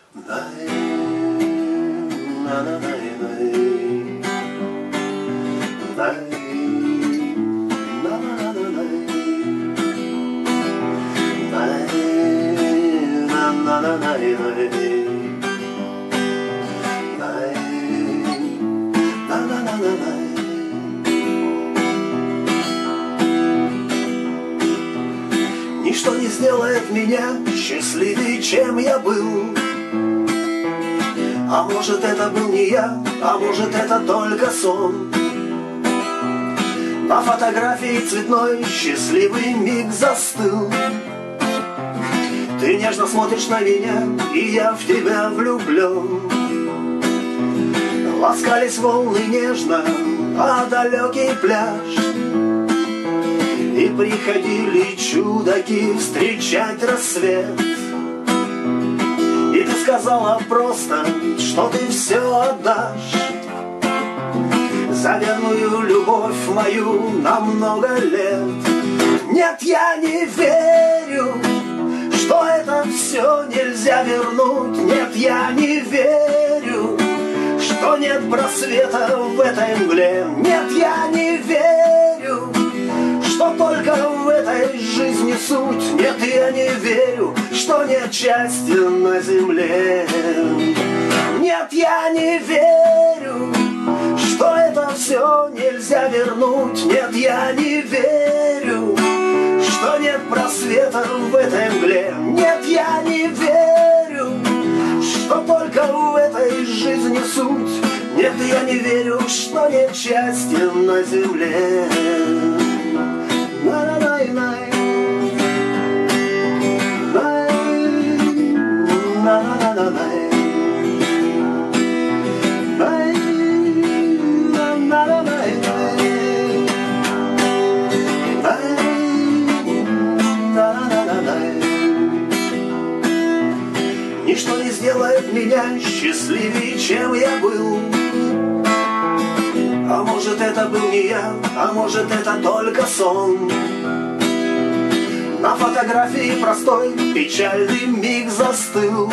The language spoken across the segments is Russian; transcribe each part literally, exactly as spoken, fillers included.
Ничто не сделает меня счастливее, чем я был. А может, это был не я, а может, это только сон. На фотографии цветной счастливый миг застыл. Ты нежно смотришь на меня, и я в тебя влюблен. Ласкались волны нежно, а далекий пляж. И приходили чудаки встречать рассвет. И ты сказала просто, что ты все отдашь за верную любовь мою на много лет. Нет, я не верю, что это все нельзя вернуть. Нет, я не верю, что нет просвета в этой мгле. Нет, я не верю, что только в этой жизни суть. Нет, я не верю, что нет счастья на земле. Нет, я не верю, что это все нельзя вернуть. Нет, я не верю, что нет просвета в этой мгле. Нет, я не верю, что только в этой жизни суть. Нет, я не верю, что нет счастья на земле. На-на-на-на-на. Ничто не сделает меня счастливее, чем я был. А может, это был не я, а может, это только сон. На фотографии простой печальный миг застыл.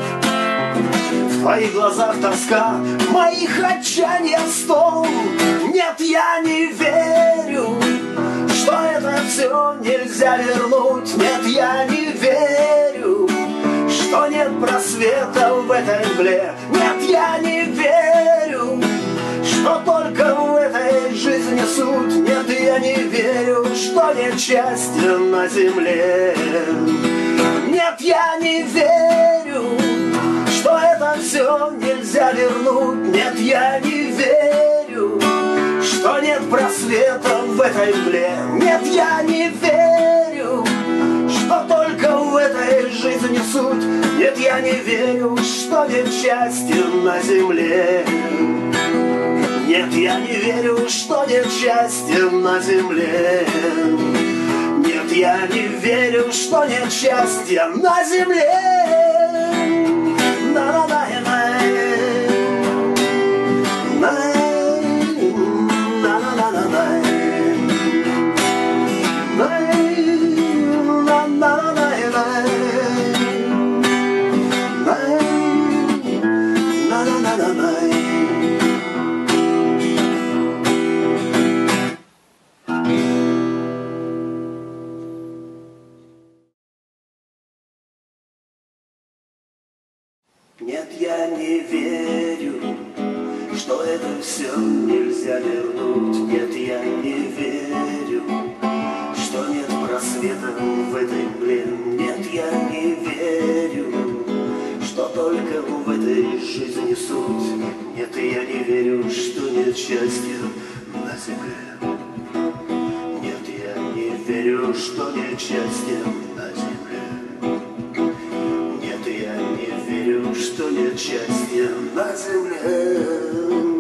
В твоих глазах тоска, в моих отчаяния стол. Нет, я не верю, что это все нельзя вернуть. Нет, я не верю, что нет просвета в этой мгле. Нет, я не верю, что только в этой жизни суть. Нет, я не верю, что нет счастья на земле. Нет, я не верю, что это все нельзя вернуть. Нет, я не верю, что нет просвета в этой мгле. Нет, я не верю, что только в этой жизни суть. Нет, я не верю, что нет счастья на земле. Нет, я не верю, что нет счастья на земле. Нет, я не верю, что нет счастья на земле. Нет, я не верю, что это все нельзя вернуть. Нет, я не верю, что нет просвета в этой мгле. Нет, я не верю, что только в этой жизни суть. Нет, я не верю, что нет счастья на земле. Нет, я не верю, что нет счастья на земле. Нет, я не верю, что нет счастья на земле.